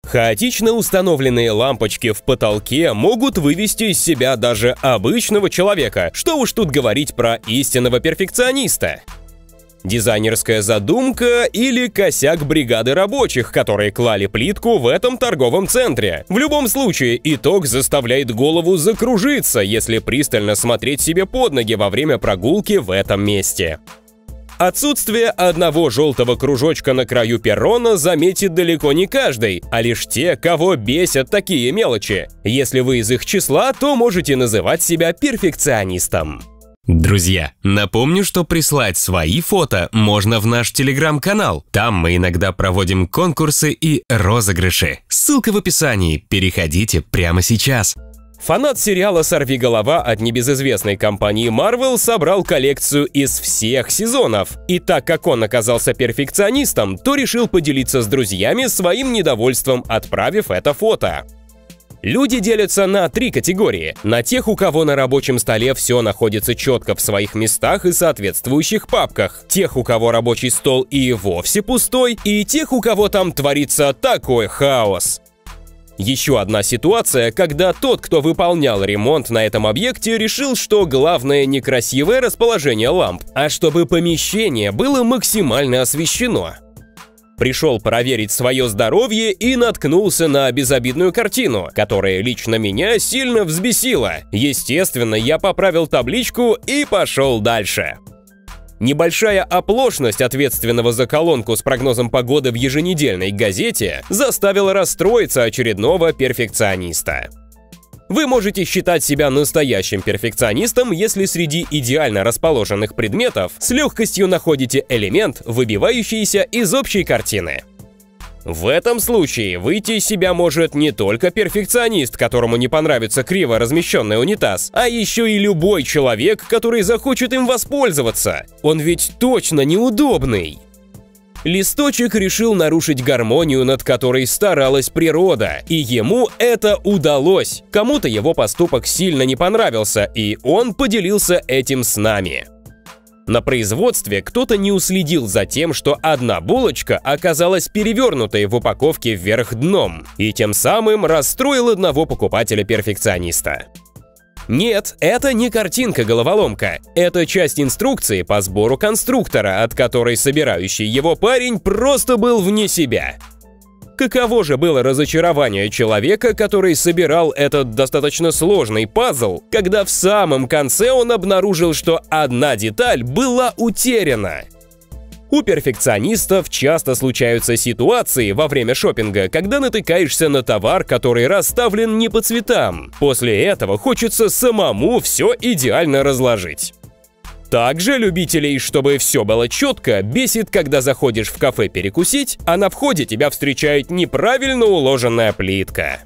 Хаотично установленные лампочки в потолке могут вывести из себя даже обычного человека, что уж тут говорить про истинного перфекциониста. Дизайнерская задумка или косяк бригады рабочих, которые клали плитку в этом торговом центре. В любом случае, итог заставляет голову закружиться, если пристально смотреть себе под ноги во время прогулки в этом месте. Отсутствие одного желтого кружочка на краю перрона заметит далеко не каждый, а лишь те, кого бесят такие мелочи. Если вы из их числа, то можете называть себя перфекционистом. Друзья, напомню, что прислать свои фото можно в наш телеграм-канал. Там мы иногда проводим конкурсы и розыгрыши. Ссылка в описании. Переходите прямо сейчас. Фанат сериала «Сорвиголова» от небезызвестной компании Marvel собрал коллекцию из всех сезонов. И так как он оказался перфекционистом, то решил поделиться с друзьями своим недовольством, отправив это фото. Люди делятся на 3 категории. На тех, у кого на рабочем столе все находится четко в своих местах и соответствующих папках. Тех, у кого рабочий стол и вовсе пустой. И тех, у кого там творится такой хаос. Еще одна ситуация, когда тот, кто выполнял ремонт на этом объекте, решил, что главное не красивое расположение ламп, а чтобы помещение было максимально освещено. Пришел проверить свое здоровье и наткнулся на безобидную картину, которая лично меня сильно взбесила. Естественно, я поправил табличку и пошел дальше. Небольшая оплошность ответственного за колонку с прогнозом погоды в еженедельной газете заставила расстроиться очередного перфекциониста. Вы можете считать себя настоящим перфекционистом, если среди идеально расположенных предметов с легкостью находите элемент, выбивающийся из общей картины. В этом случае выйти из себя может не только перфекционист, которому не понравится криво размещенный унитаз, а еще и любой человек, который захочет им воспользоваться. Он ведь точно неудобный. Листочек решил нарушить гармонию, над которой старалась природа, и ему это удалось. Кому-то его поступок сильно не понравился, и он поделился этим с нами. На производстве кто-то не уследил за тем, что одна булочка оказалась перевернутой в упаковке вверх дном, и тем самым расстроил одного покупателя-перфекциониста. Нет, это не картинка-головоломка. Это часть инструкции по сбору конструктора, от которой собирающий его парень просто был вне себя. Каково же было разочарование человека, который собирал этот достаточно сложный пазл, когда в самом конце он обнаружил, что одна деталь была утеряна. У перфекционистов часто случаются ситуации во время шопинга, когда натыкаешься на товар, который расставлен не по цветам. После этого хочется самому все идеально разложить. Также любителей, чтобы все было четко, бесит, когда заходишь в кафе перекусить, а на входе тебя встречает неправильно уложенная плитка.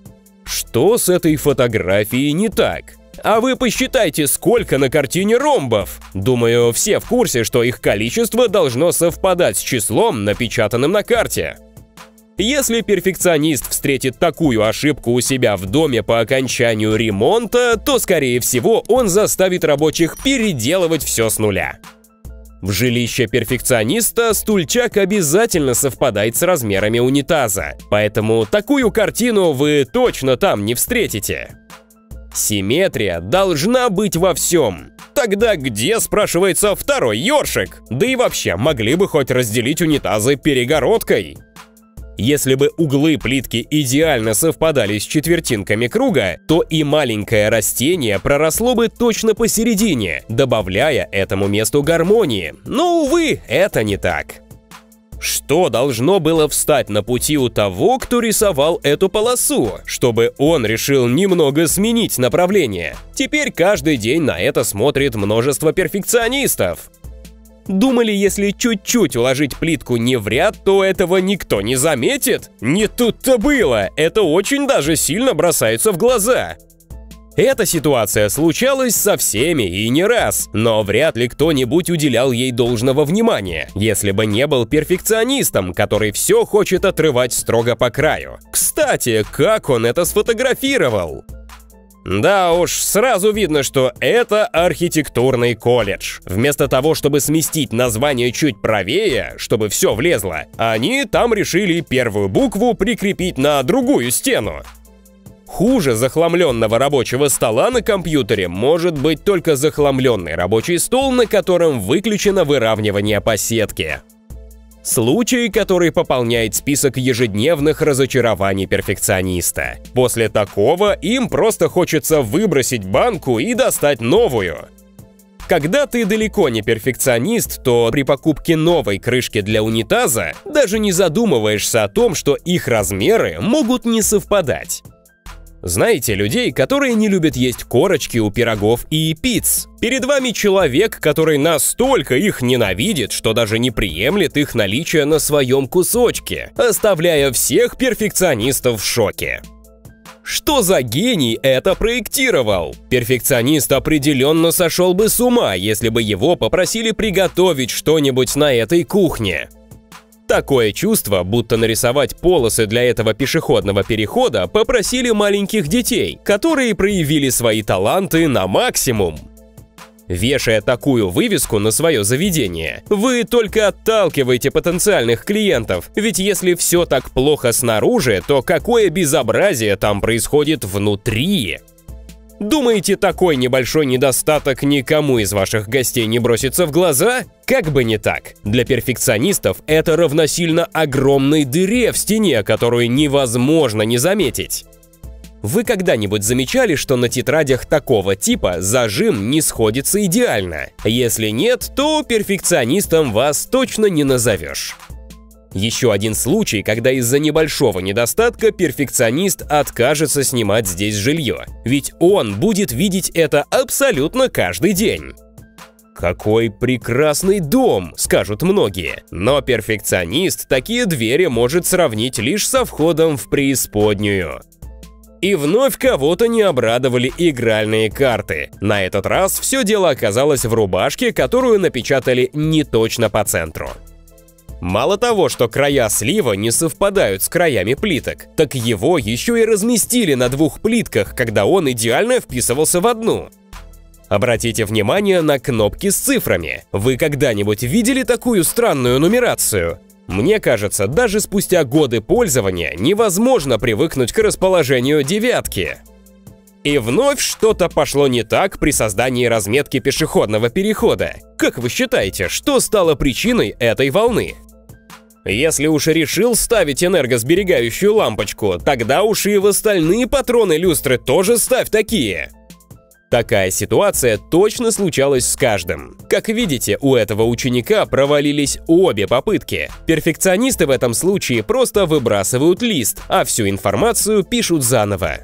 Что с этой фотографией не так? А вы посчитайте, сколько на картине ромбов. Думаю, все в курсе, что их количество должно совпадать с числом, напечатанным на карте. Если перфекционист встретит такую ошибку у себя в доме по окончанию ремонта, то, скорее всего, он заставит рабочих переделывать все с нуля. В жилище перфекциониста стульчак обязательно совпадает с размерами унитаза, поэтому такую картину вы точно там не встретите. Симметрия должна быть во всем. Тогда где, спрашивается, второй ёршик? Да и вообще, могли бы хоть разделить унитазы перегородкой. Если бы углы плитки идеально совпадали с четвертинками круга, то и маленькое растение проросло бы точно посередине, добавляя этому месту гармонии. Но, увы, это не так. Что должно было встать на пути у того, кто рисовал эту полосу, чтобы он решил немного сменить направление? Теперь каждый день на это смотрит множество перфекционистов. Думали, если чуть-чуть уложить плитку не в ряд, то этого никто не заметит? Не тут-то было, это очень даже сильно бросается в глаза. Эта ситуация случалась со всеми и не раз, но вряд ли кто-нибудь уделял ей должного внимания, если бы не был перфекционистом, который все хочет отрывать строго по краю. Кстати, как он это сфотографировал? Да уж, сразу видно, что это архитектурный колледж. Вместо того, чтобы сместить название чуть правее, чтобы все влезло, они там решили первую букву прикрепить на другую стену. Хуже захламленного рабочего стола на компьютере может быть только захламленный рабочий стол, на котором выключено выравнивание по сетке. Случай, который пополняет список ежедневных разочарований перфекциониста. После такого им просто хочется выбросить банку и достать новую. Когда ты далеко не перфекционист, то при покупке новой крышки для унитаза даже не задумываешься о том, что их размеры могут не совпадать. Знаете людей, которые не любят есть корочки у пирогов и пиц? Перед вами человек, который настолько их ненавидит, что даже не приемлет их наличие на своем кусочке, оставляя всех перфекционистов в шоке. Что за гений это проектировал? Перфекционист определенно сошел бы с ума, если бы его попросили приготовить что-нибудь на этой кухне. Такое чувство, будто нарисовать полосы для этого пешеходного перехода попросили маленьких детей, которые проявили свои таланты на максимум. Вешая такую вывеску на свое заведение, вы только отталкиваете потенциальных клиентов, ведь если все так плохо снаружи, то какое безобразие там происходит внутри? Думаете, такой небольшой недостаток никому из ваших гостей не бросится в глаза? Как бы не так. Для перфекционистов это равносильно огромной дыре в стене, которую невозможно не заметить. Вы когда-нибудь замечали, что на тетрадях такого типа зажим не сходится идеально? Если нет, то перфекционистом вас точно не назовешь. Еще один случай, когда из-за небольшого недостатка перфекционист откажется снимать здесь жилье, ведь он будет видеть это абсолютно каждый день. «Какой прекрасный дом», — скажут многие, но перфекционист такие двери может сравнить лишь со входом в преисподнюю. И вновь кого-то не обрадовали игральные карты. На этот раз все дело оказалось в рубашке, которую напечатали не точно по центру. Мало того, что края слива не совпадают с краями плиток, так его еще и разместили на двух плитках, когда он идеально вписывался в одну. Обратите внимание на кнопки с цифрами. Вы когда-нибудь видели такую странную нумерацию? Мне кажется, даже спустя годы пользования невозможно привыкнуть к расположению девятки. И вновь что-то пошло не так при создании разметки пешеходного перехода. Как вы считаете, что стало причиной этой волны? Если уж решил ставить энергосберегающую лампочку, тогда уж и в остальные патроны люстры тоже ставь такие. Такая ситуация точно случалась с каждым. Как видите, у этого ученика провалились обе попытки. Перфекционисты в этом случае просто выбрасывают лист, а всю информацию пишут заново.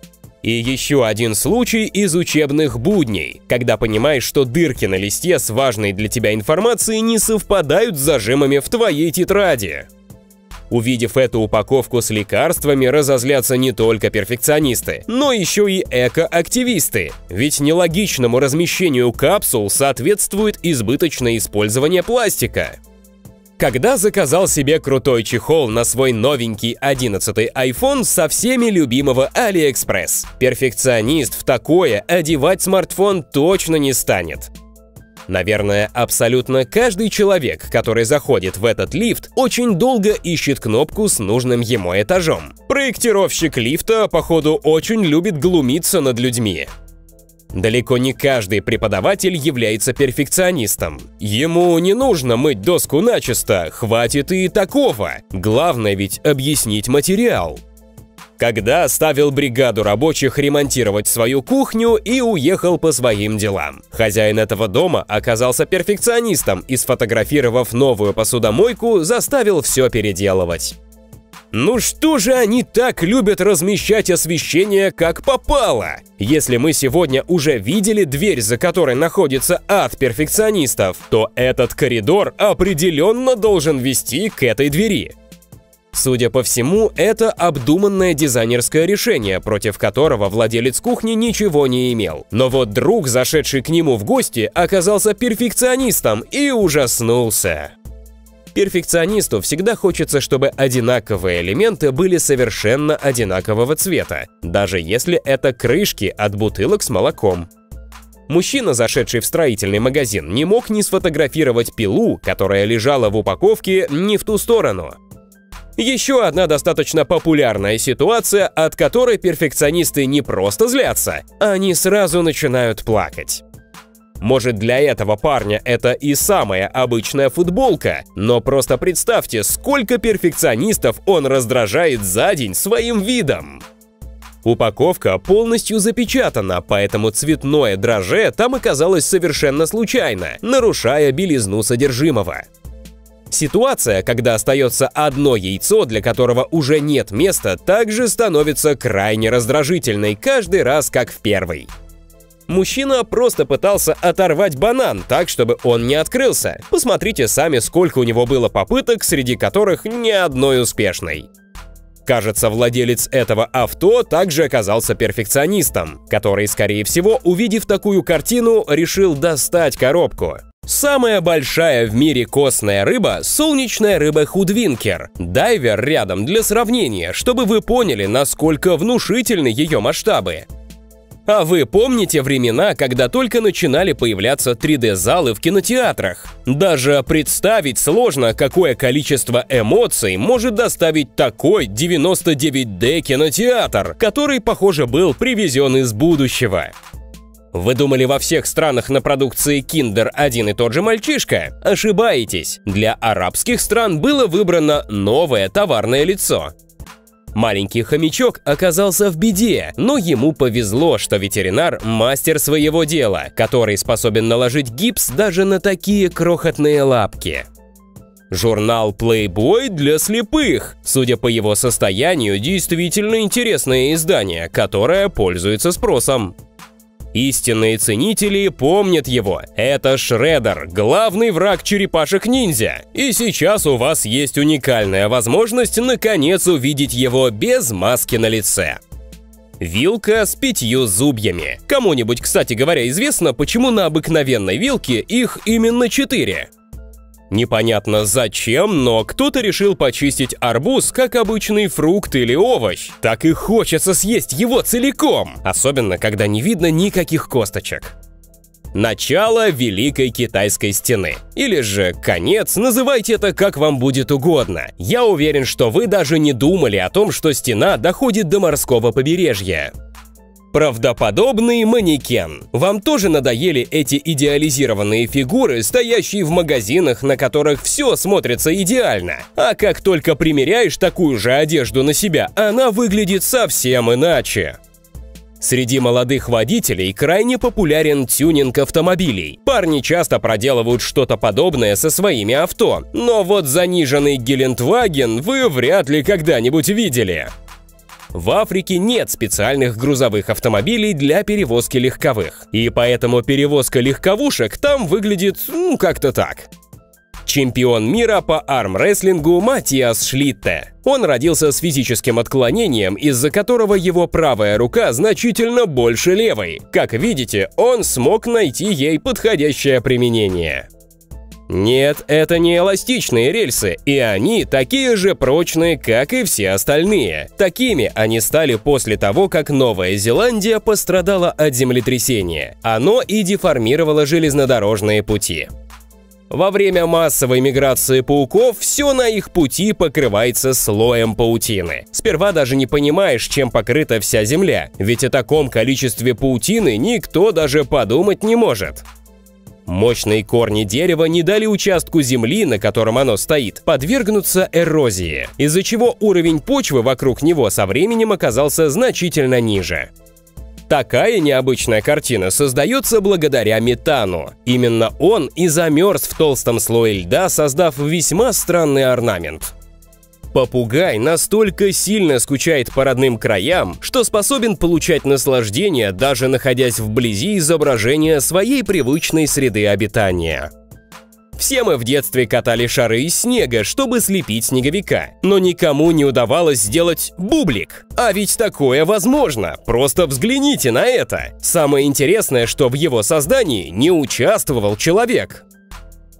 И еще один случай из учебных будней, когда понимаешь, что дырки на листе с важной для тебя информацией не совпадают с зажимами в твоей тетради. Увидев эту упаковку с лекарствами, разозлятся не только перфекционисты, но еще и эко-активисты, ведь нелогичному размещению капсул соответствует избыточное использование пластика. Когда заказал себе крутой чехол на свой новенький 11-й iPhone со всеми любимого AliExpress, перфекционист в такое одевать смартфон точно не станет. Наверное, абсолютно каждый человек, который заходит в этот лифт, очень долго ищет кнопку с нужным ему этажом. Проектировщик лифта, походу, очень любит глумиться над людьми. Далеко не каждый преподаватель является перфекционистом. Ему не нужно мыть доску начисто, хватит и такого. Главное ведь объяснить материал. Когда оставил бригаду рабочих ремонтировать свою кухню и уехал по своим делам. Хозяин этого дома оказался перфекционистом и, сфотографировав новую посудомойку, заставил все переделывать. Ну что же они так любят размещать освещение как попало? Если мы сегодня уже видели дверь, за которой находится ад перфекционистов, то этот коридор определенно должен вести к этой двери. Судя по всему, это обдуманное дизайнерское решение, против которого владелец кухни ничего не имел. Но вот друг, зашедший к нему в гости, оказался перфекционистом и ужаснулся. Перфекционисту всегда хочется, чтобы одинаковые элементы были совершенно одинакового цвета, даже если это крышки от бутылок с молоком. Мужчина, зашедший в строительный магазин, не мог не сфотографировать пилу, которая лежала в упаковке не в ту сторону. Еще одна достаточно популярная ситуация, от которой перфекционисты не просто злятся, они сразу начинают плакать. Может, для этого парня это и самая обычная футболка, но просто представьте, сколько перфекционистов он раздражает за день своим видом. Упаковка полностью запечатана, поэтому цветное дрожжи там оказалось совершенно случайно, нарушая белизну содержимого. Ситуация, когда остается одно яйцо, для которого уже нет места, также становится крайне раздражительной каждый раз, как в первый. Мужчина просто пытался оторвать банан так, чтобы он не открылся. Посмотрите сами, сколько у него было попыток, среди которых ни одной успешной. Кажется, владелец этого авто также оказался перфекционистом, который, скорее всего, увидев такую картину, решил достать коробку. Самая большая в мире костная рыба – солнечная рыба худвинкер. Дайвер рядом для сравнения, чтобы вы поняли, насколько внушительны ее масштабы. А вы помните времена, когда только начинали появляться 3D-залы в кинотеатрах? Даже представить сложно, какое количество эмоций может доставить такой 99D кинотеатр, который, похоже, был привезен из будущего. Вы думали, во всех странах на продукции Kinder один и тот же мальчишка? Ошибаетесь. Для арабских стран было выбрано новое товарное лицо. Маленький хомячок оказался в беде, но ему повезло, что ветеринар – мастер своего дела, который способен наложить гипс даже на такие крохотные лапки. Журнал Playboy для слепых. Судя по его состоянию, действительно интересное издание, которое пользуется спросом. Истинные ценители помнят его. Это Шреддер, главный враг черепашек-ниндзя. И сейчас у вас есть уникальная возможность наконец увидеть его без маски на лице. Вилка с 5 зубьями. Кому-нибудь, кстати говоря, известно, почему на обыкновенной вилке их именно 4? Непонятно зачем, но кто-то решил почистить арбуз как обычный фрукт или овощ. Так и хочется съесть его целиком, особенно когда не видно никаких косточек. Начало Великой Китайской стены. Или же конец, называйте это как вам будет угодно. Я уверен, что вы даже не думали о том, что стена доходит до морского побережья. Правдоподобный манекен. Вам тоже надоели эти идеализированные фигуры, стоящие в магазинах, на которых все смотрится идеально. А как только примеряешь такую же одежду на себя, она выглядит совсем иначе. Среди молодых водителей крайне популярен тюнинг автомобилей. Парни часто проделывают что-то подобное со своими авто, но вот заниженный Гелендваген вы вряд ли когда-нибудь видели. В Африке нет специальных грузовых автомобилей для перевозки легковых, и поэтому перевозка легковушек там выглядит, как-то так. Чемпион мира по армрестлингу Матиас Шлитте. Он родился с физическим отклонением, из-за которого его правая рука значительно больше левой. Как видите, он смог найти ей подходящее применение. Нет, это не эластичные рельсы, и они такие же прочные, как и все остальные. Такими они стали после того, как Новая Зеландия пострадала от землетрясения. Оно и деформировало железнодорожные пути. Во время массовой миграции пауков все на их пути покрывается слоем паутины. Сперва даже не понимаешь, чем покрыта вся Земля, ведь о таком количестве паутины никто даже подумать не может. Мощные корни дерева не дали участку земли, на котором оно стоит, подвергнуться эрозии, из-за чего уровень почвы вокруг него со временем оказался значительно ниже. Такая необычная картина создается благодаря метану. Именно он и замерз в толстом слое льда, создав весьма странный орнамент. Попугай настолько сильно скучает по родным краям, что способен получать наслаждение, даже находясь вблизи изображения своей привычной среды обитания. Все мы в детстве катали шары из снега, чтобы слепить снеговика, но никому не удавалось сделать бублик. А ведь такое возможно, просто взгляните на это. Самое интересное, что в его создании не участвовал человек.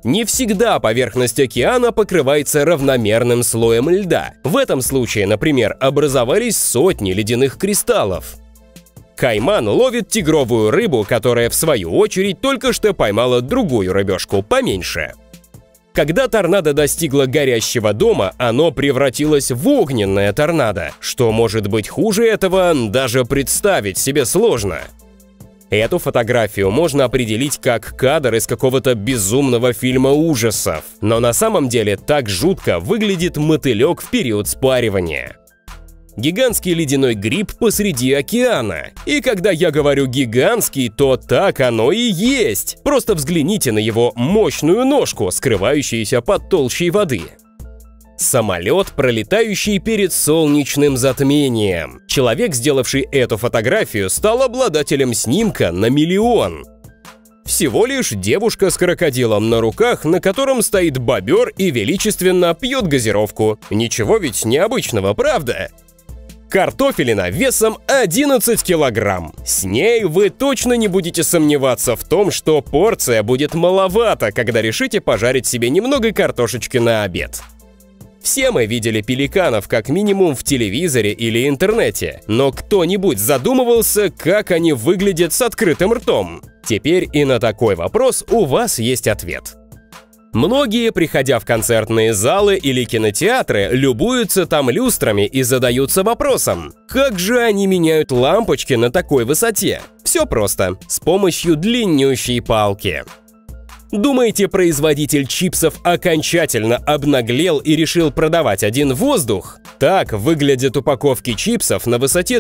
Не всегда поверхность океана покрывается равномерным слоем льда. В этом случае, например, образовались сотни ледяных кристаллов. Кайман ловит тигровую рыбу, которая, в свою очередь, только что поймала другую рыбешку поменьше. Когда торнадо достигло горящего дома, оно превратилось в огненное торнадо. Что может быть хуже этого, даже представить себе сложно. Эту фотографию можно определить как кадр из какого-то безумного фильма ужасов. Но на самом деле так жутко выглядит мотылек в период спаривания. Гигантский ледяной гриб посреди океана. И когда я говорю «гигантский», то так оно и есть. Просто взгляните на его мощную ножку, скрывающуюся под толщей воды. Самолет, пролетающий перед солнечным затмением. Человек, сделавший эту фотографию, стал обладателем снимка на 1 миллион. Всего лишь девушка с крокодилом на руках, на котором стоит бобер и величественно пьет газировку. Ничего ведь необычного, правда? Картофелина весом 11 килограмм. С ней вы точно не будете сомневаться в том, что порция будет маловато, когда решите пожарить себе немного картошечки на обед. Все мы видели пеликанов как минимум в телевизоре или интернете, но кто-нибудь задумывался, как они выглядят с открытым ртом? Теперь и на такой вопрос у вас есть ответ. Многие, приходя в концертные залы или кинотеатры, любуются там люстрами и задаются вопросом: как же они меняют лампочки на такой высоте? Все просто, с помощью длиннющей палки. Думаете, производитель чипсов окончательно обнаглел и решил продавать один воздух? Так выглядят упаковки чипсов на высоте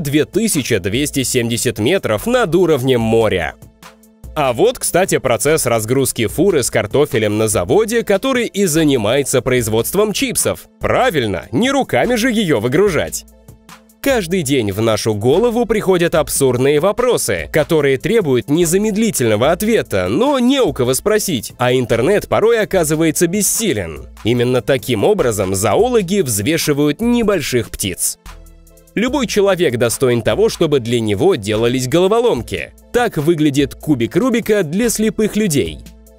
2270 метров над уровнем моря. А вот, кстати, процесс разгрузки фуры с картофелем на заводе, который и занимается производством чипсов. Правильно, не руками же ее выгружать. Каждый день в нашу голову приходят абсурдные вопросы, которые требуют незамедлительного ответа, но не у кого спросить, а интернет порой оказывается бессилен. Именно таким образом зоологи взвешивают небольших птиц. Любой человек достоин того, чтобы для него делались головоломки. Так выглядит кубик Рубика для слепых людей.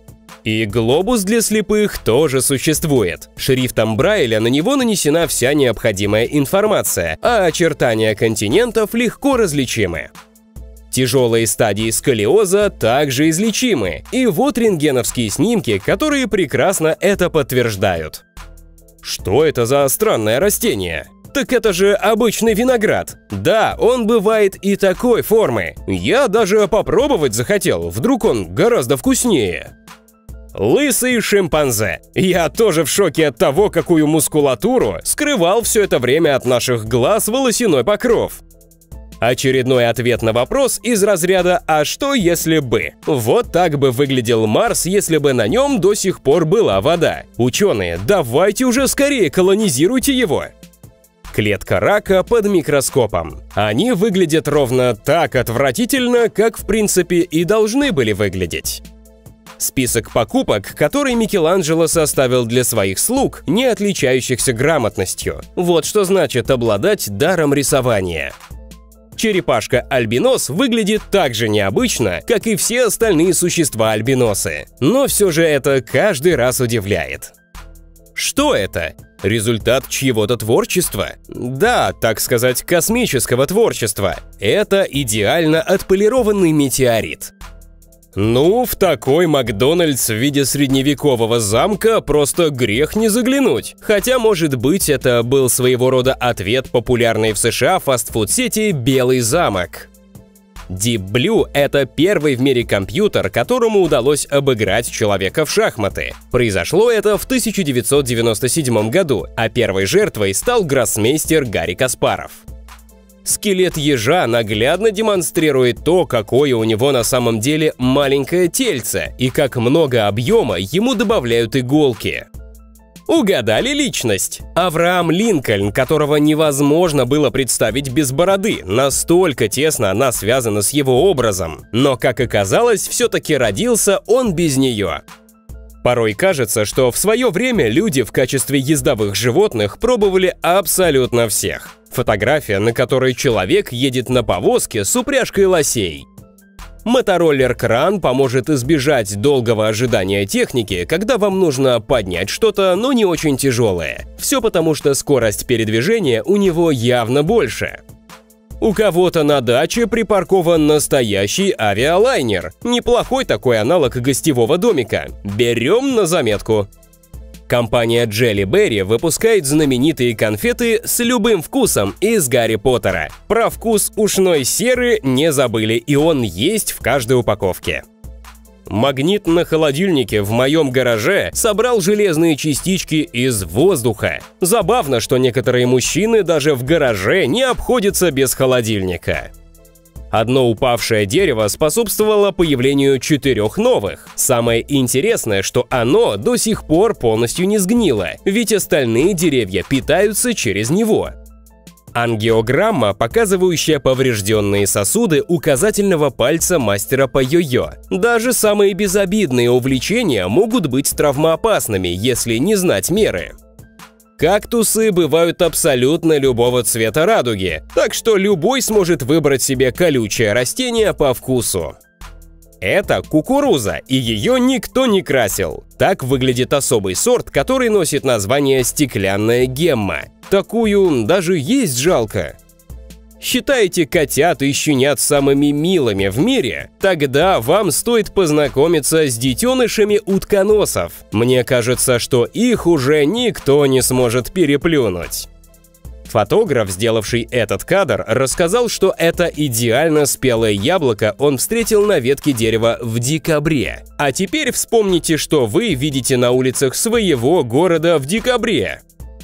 И глобус для слепых тоже существует. Шрифтом Брайля на него нанесена вся необходимая информация, а очертания континентов легко различимы. Тяжелые стадии сколиоза также излечимы, и вот рентгеновские снимки, которые прекрасно это подтверждают. Что это за странное растение? Так это же обычный виноград. Да, он бывает и такой формы. Я даже попробовать захотел, вдруг он гораздо вкуснее. Лысый шимпанзе. Я тоже в шоке от того, какую мускулатуру скрывал все это время от наших глаз волосяной покров. Очередной ответ на вопрос из разряда «А что если бы?». Вот так бы выглядел Марс, если бы на нем до сих пор была вода. Ученые, давайте уже скорее колонизируйте его. Клетка рака под микроскопом. Они выглядят ровно так отвратительно, как в принципе и должны были выглядеть. Список покупок, который Микеланджело составил для своих слуг, не отличающихся грамотностью. Вот что значит обладать даром рисования. Черепашка-альбинос выглядит так же необычно, как и все остальные существа-альбиносы. Но все же это каждый раз удивляет. Что это? Результат чьего-то творчества? Да, так сказать, космического творчества. Это идеально отполированный метеорит. Ну, в такой Макдональдс в виде средневекового замка просто грех не заглянуть. Хотя, может быть, это был своего рода ответ популярной в США фастфуд-сети «Белый замок». Deep Blue — это первый в мире компьютер, которому удалось обыграть человека в шахматы. Произошло это в 1997 году, а первой жертвой стал гроссмейстер Гарри Каспаров. Скелет ежа наглядно демонстрирует то, какое у него на самом деле маленькое тельце и как много объема ему добавляют иголки. Угадали личность? Авраам Линкольн, которого невозможно было представить без бороды, настолько тесно она связана с его образом. Но, как оказалось, все-таки родился он без нее. Порой кажется, что в свое время люди в качестве ездовых животных пробовали абсолютно всех. Фотография, на которой человек едет на повозке с упряжкой лосей. Мотороллер-кран поможет избежать долгого ожидания техники, когда вам нужно поднять что-то, но не очень тяжелое. Все потому, что скорость передвижения у него явно больше. У кого-то на даче припаркован настоящий авиалайнер. Неплохой такой аналог гостевого домика. Берем на заметку. Компания Jelly Berry выпускает знаменитые конфеты с любым вкусом из Гарри Поттера. Про вкус ушной серы не забыли, и он есть в каждой упаковке. Магнит на холодильнике в моем гараже собрал железные частички из воздуха. Забавно, что некоторые мужчины даже в гараже не обходятся без холодильника. Одно упавшее дерево способствовало появлению 4 новых. Самое интересное, что оно до сих пор полностью не сгнило, ведь остальные деревья питаются через него. Ангиограмма, показывающая поврежденные сосуды указательного пальца мастера по йо-йо. Даже самые безобидные увлечения могут быть травмоопасными, если не знать меры. Кактусы бывают абсолютно любого цвета радуги, так что любой сможет выбрать себе колючее растение по вкусу. Это кукуруза, и ее никто не красил. Так выглядит особый сорт, который носит название стеклянная гемма. Такую даже есть жалко. Считаете котят и щенят самыми милыми в мире? Тогда вам стоит познакомиться с детенышами утконосов. Мне кажется, что их уже никто не сможет переплюнуть. Фотограф, сделавший этот кадр, рассказал, что это идеально спелое яблоко он встретил на ветке дерева в декабре. А теперь вспомните, что вы видите на улицах своего города в декабре.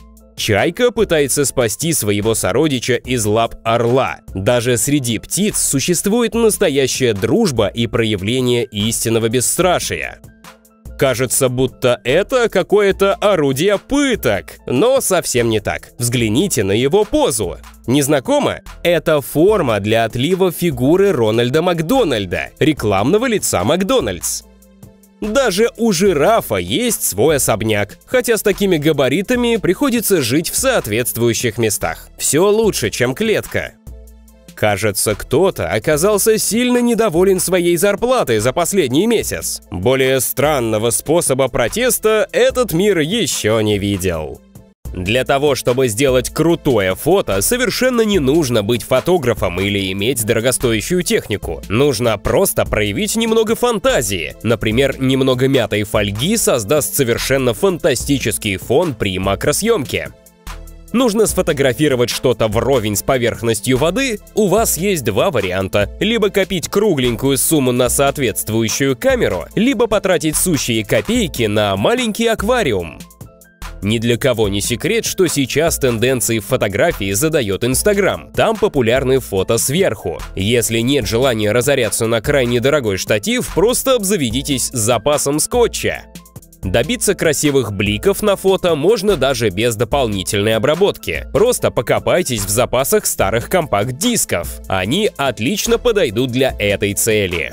Чайка пытается спасти своего сородича из лап орла. Даже среди птиц существует настоящая дружба и проявление истинного бесстрашия. Кажется, будто это какое-то орудие пыток, но совсем не так. Взгляните на его позу. Не знакомо? Это форма для отлива фигуры Рональда Макдональда, рекламного лица Макдональдс. Даже у жирафа есть свой особняк, хотя с такими габаритами приходится жить в соответствующих местах. Все лучше, чем клетка. Кажется, кто-то оказался сильно недоволен своей зарплатой за последний месяц. Более странного способа протеста этот мир еще не видел. Для того, чтобы сделать крутое фото, совершенно не нужно быть фотографом или иметь дорогостоящую технику. Нужно просто проявить немного фантазии. Например, немного мятой фольги создаст совершенно фантастический фон при макросъемке. Нужно сфотографировать что-то вровень с поверхностью воды? У вас есть два варианта. Либо копить кругленькую сумму на соответствующую камеру, либо потратить сущие копейки на маленький аквариум. Ни для кого не секрет, что сейчас тенденции в фотографии задает Instagram. Там популярны фото сверху. Если нет желания разоряться на крайне дорогой штатив, просто обзаведитесь запасом скотча. Добиться красивых бликов на фото можно даже без дополнительной обработки. Просто покопайтесь в запасах старых компакт-дисков. Они отлично подойдут для этой цели.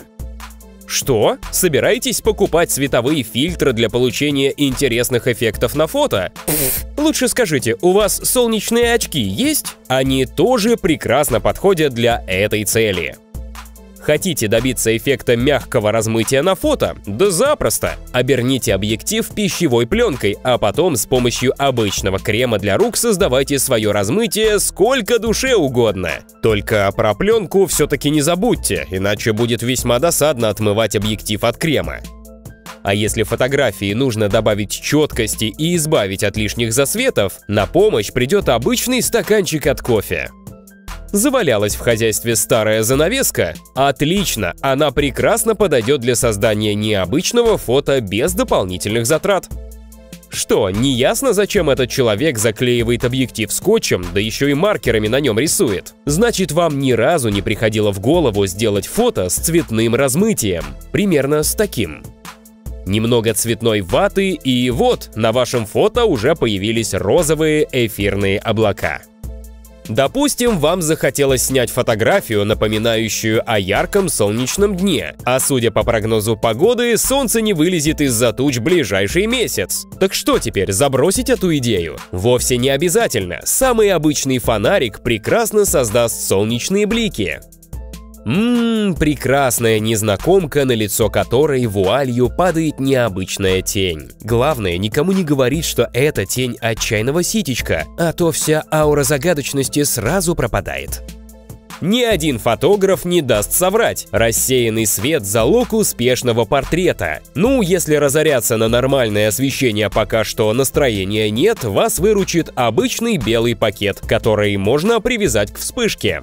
Что? Собираетесь покупать световые фильтры для получения интересных эффектов на фото? Лучше скажите, у вас солнечные очки есть? Они тоже прекрасно подходят для этой цели. Хотите добиться эффекта мягкого размытия на фото? Да запросто! Оберните объектив пищевой пленкой, а потом с помощью обычного крема для рук создавайте свое размытие сколько душе угодно. Только про пленку все-таки не забудьте, иначе будет весьма досадно отмывать объектив от крема. А если фотографии нужно добавить четкости и избавить от лишних засветов, на помощь придет обычный стаканчик от кофе. Завалялась в хозяйстве старая занавеска? Отлично, она прекрасно подойдет для создания необычного фото без дополнительных затрат. Что, не ясно, зачем этот человек заклеивает объектив скотчем, да еще и маркерами на нем рисует? Значит, вам ни разу не приходило в голову сделать фото с цветным размытием. Примерно с таким. Немного цветной ваты, и вот, на вашем фото уже появились розовые эфирные облака. Допустим, вам захотелось снять фотографию, напоминающую о ярком солнечном дне, а судя по прогнозу погоды, солнце не вылезет из-за туч ближайший месяц. Так что теперь, забросить эту идею? Вовсе не обязательно. Самый обычный фонарик прекрасно создаст солнечные блики. Прекрасная незнакомка, на лицо которой вуалью падает необычная тень. Главное, никому не говорить, что это тень отчаянного ситечка, а то вся аура загадочности сразу пропадает. Ни один фотограф не даст соврать. Рассеянный свет – залог успешного портрета. Ну, если разоряться на нормальное освещение пока что настроения нет, вас выручит обычный белый пакет, который можно привязать к вспышке.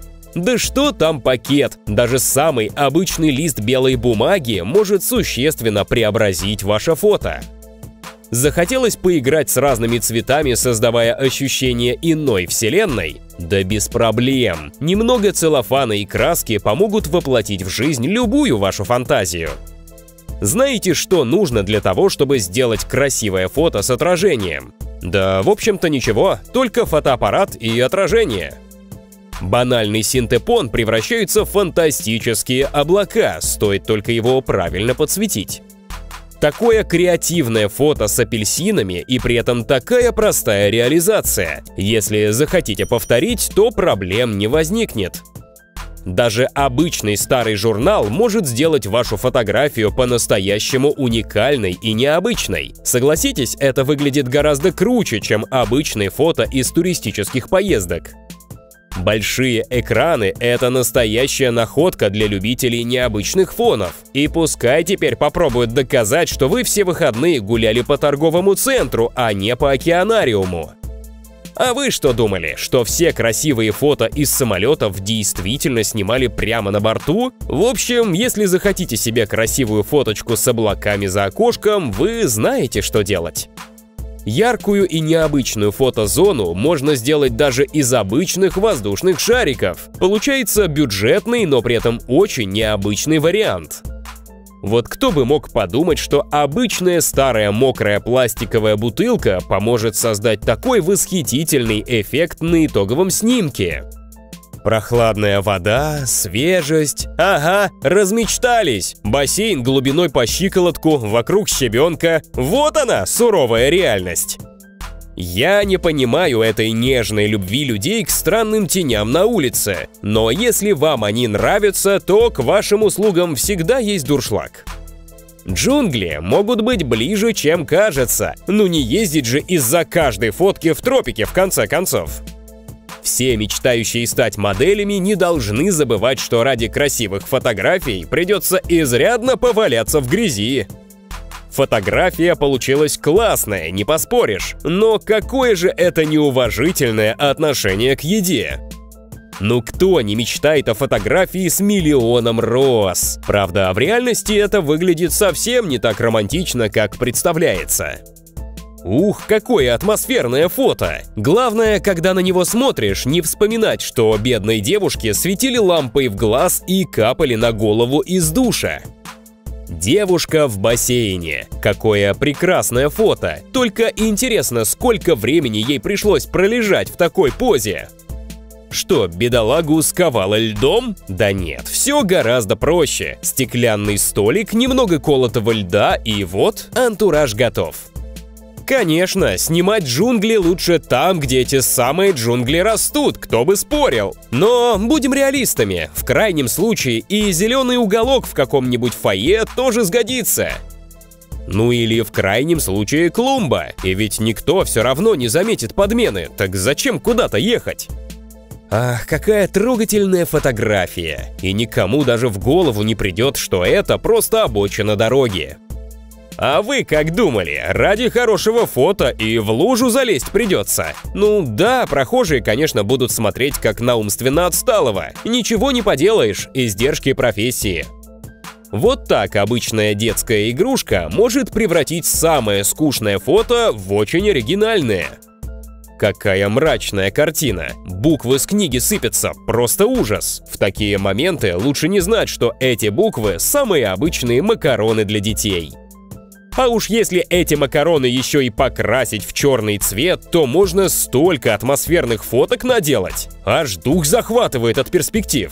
Да что там пакет? Даже самый обычный лист белой бумаги может существенно преобразить ваше фото. Захотелось поиграть с разными цветами, создавая ощущение иной вселенной? Да без проблем. Немного целлофана и краски помогут воплотить в жизнь любую вашу фантазию. Знаете, что нужно для того, чтобы сделать красивое фото с отражением? Да, в общем-то, ничего, только фотоаппарат и отражение. Банальный синтепон превращается в фантастические облака, стоит только его правильно подсветить. Такое креативное фото с апельсинами и при этом такая простая реализация. Если захотите повторить, то проблем не возникнет. Даже обычный старый журнал может сделать вашу фотографию по-настоящему уникальной и необычной. Согласитесь, это выглядит гораздо круче, чем обычные фото из туристических поездок. Большие экраны – это настоящая находка для любителей необычных фонов. И пускай теперь попробуют доказать, что вы все выходные гуляли по торговому центру, а не по океанариуму. А вы что думали, что все красивые фото из самолетов действительно снимали прямо на борту? В общем, если захотите себе красивую фоточку с облаками за окошком, вы знаете, что делать. Яркую и необычную фотозону можно сделать даже из обычных воздушных шариков. Получается бюджетный, но при этом очень необычный вариант. Вот кто бы мог подумать, что обычная старая мокрая пластиковая бутылка поможет создать такой восхитительный эффект на итоговом снимке. Прохладная вода, свежесть. Ага, размечтались. Бассейн глубиной по щиколотку, вокруг щебенка. Вот она, суровая реальность. Я не понимаю этой нежной любви людей к странным теням на улице. Но если вам они нравятся, то к вашим услугам всегда есть дуршлаг. Джунгли могут быть ближе, чем кажется. Ну не ездить же из-за каждой фотки в тропике, в конце концов. Все мечтающие стать моделями не должны забывать, что ради красивых фотографий придется изрядно поваляться в грязи. Фотография получилась классная, не поспоришь, но какое же это неуважительное отношение к еде? Ну кто не мечтает о фотографии с миллионом роз? Правда, в реальности это выглядит совсем не так романтично, как представляется. Ух, какое атмосферное фото! Главное, когда на него смотришь, не вспоминать, что бедной девушке светили лампой в глаз и капали на голову из душа. Девушка в бассейне. Какое прекрасное фото! Только интересно, сколько времени ей пришлось пролежать в такой позе? Что, бедолагу сковало льдом? Да нет, все гораздо проще. Стеклянный столик, немного колотого льда и вот антураж готов. Конечно, снимать джунгли лучше там, где эти самые джунгли растут, кто бы спорил. Но будем реалистами, в крайнем случае и зеленый уголок в каком-нибудь фойе тоже сгодится. Ну или в крайнем случае клумба, и ведь никто все равно не заметит подмены, так зачем куда-то ехать? Ах, какая трогательная фотография, и никому даже в голову не придет, что это просто обочина дороги. А вы как думали, ради хорошего фото и в лужу залезть придется? Ну да, прохожие, конечно, будут смотреть как на умственно отсталого. Ничего не поделаешь, издержки профессии. Вот так обычная детская игрушка может превратить самое скучное фото в очень оригинальное. Какая мрачная картина. Буквы с книги сыпятся, просто ужас. В такие моменты лучше не знать, что эти буквы – самые обычные макароны для детей. А уж если эти макароны еще и покрасить в черный цвет, то можно столько атмосферных фоток наделать. Аж дух захватывает от перспектив.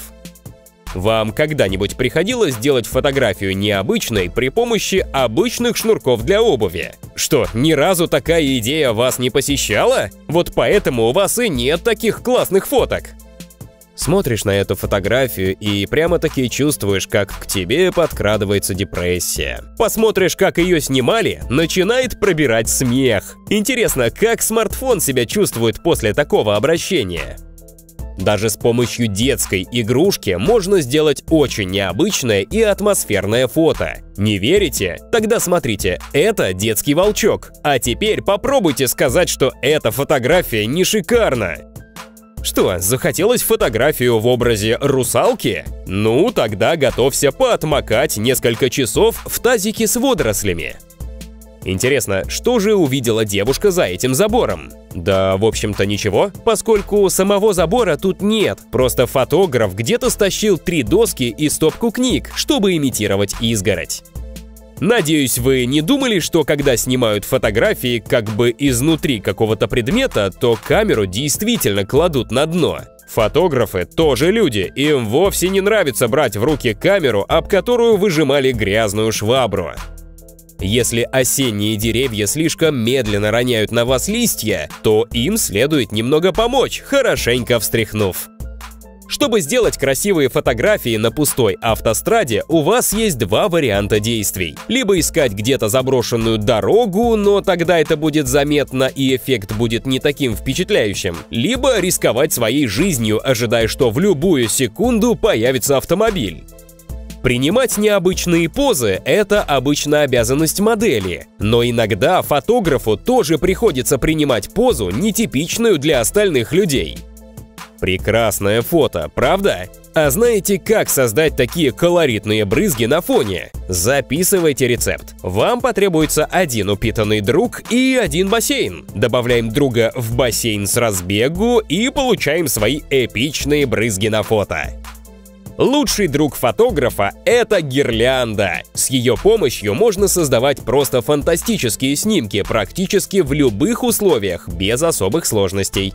Вам когда-нибудь приходилось делать фотографию необычной при помощи обычных шнурков для обуви? Что, ни разу такая идея вас не посещала? Вот поэтому у вас и нет таких классных фоток. Смотришь на эту фотографию и прямо-таки чувствуешь, как к тебе подкрадывается депрессия. Посмотришь, как ее снимали, начинает пробирать смех. Интересно, как смартфон себя чувствует после такого обращения? Даже с помощью детской игрушки можно сделать очень необычное и атмосферное фото. Не верите? Тогда смотрите, это детский волчок. А теперь попробуйте сказать, что эта фотография не шикарна. Что, захотелось фотографию в образе русалки? Ну, тогда готовься поотмокать несколько часов в тазике с водорослями. Интересно, что же увидела девушка за этим забором? Да, в общем-то, ничего, поскольку самого забора тут нет. Просто фотограф где-то стащил 3 доски и стопку книг, чтобы имитировать изгородь. Надеюсь, вы не думали, что когда снимают фотографии как бы изнутри какого-то предмета, то камеру действительно кладут на дно. Фотографы тоже люди, им вовсе не нравится брать в руки камеру, об которую выжимали грязную швабру. Если осенние деревья слишком медленно роняют на вас листья, то им следует немного помочь, хорошенько встряхнув. Чтобы сделать красивые фотографии на пустой автостраде, у вас есть 2 варианта действий. Либо искать где-то заброшенную дорогу, но тогда это будет заметно и эффект будет не таким впечатляющим. Либо рисковать своей жизнью, ожидая, что в любую секунду появится автомобиль. Принимать необычные позы – это обычно обязанность модели. Но иногда фотографу тоже приходится принимать позу, нетипичную для остальных людей. Прекрасное фото, правда? А знаете, как создать такие колоритные брызги на фоне? Записывайте рецепт. Вам потребуется 1 упитанный друг и 1 бассейн. Добавляем друга в бассейн с разбегу и получаем свои эпичные брызги на фото. Лучший друг фотографа – это гирлянда. С ее помощью можно создавать просто фантастические снимки практически в любых условиях, без особых сложностей.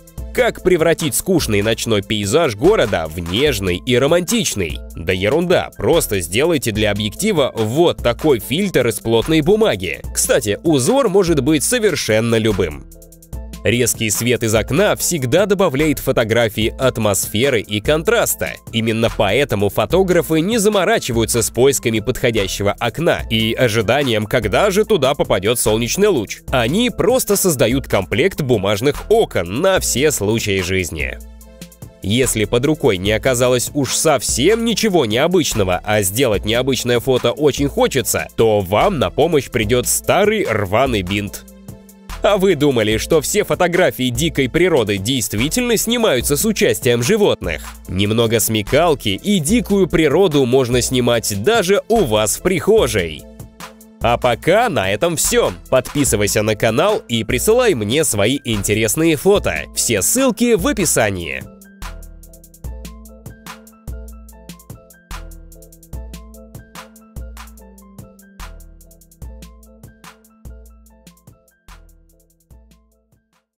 Как превратить скучный ночной пейзаж города в нежный и романтичный? Да ерунда, просто сделайте для объектива вот такой фильтр из плотной бумаги. Кстати, узор может быть совершенно любым. Резкий свет из окна всегда добавляет фотографии атмосферы и контраста. Именно поэтому фотографы не заморачиваются с поисками подходящего окна и ожиданием, когда же туда попадет солнечный луч. Они просто создают комплект бумажных окон на все случаи жизни. Если под рукой не оказалось уж совсем ничего необычного, а сделать необычное фото очень хочется, то вам на помощь придет старый рваный бинт. А вы думали, что все фотографии дикой природы действительно снимаются с участием животных? Немного смекалки, и дикую природу можно снимать даже у вас в прихожей. А пока на этом все. Подписывайся на канал и присылай мне свои интересные фото. Все ссылки в описании.